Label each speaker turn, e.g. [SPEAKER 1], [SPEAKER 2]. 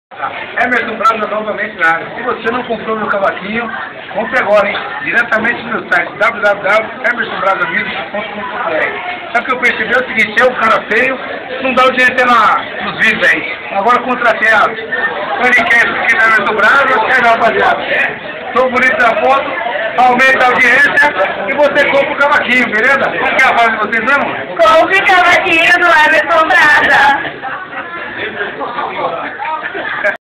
[SPEAKER 1] Emerson Braga novamente na área. Se você não comprou meu cavaquinho, compre agora, hein? Diretamente no meu site www.emersonbragamusic.com.br. Só que eu percebi o seguinte, é um cara feio, não dá audiência nos vídeos aí. Agora contratei a Panicast aqui na Emerson Braga, rapaziada. Sou bonito na foto, aumenta a audiência e você compra o cavaquinho, beleza? Como que é a fase de vocês mesmo?
[SPEAKER 2] Compre cavaquinho do Emerson Braga.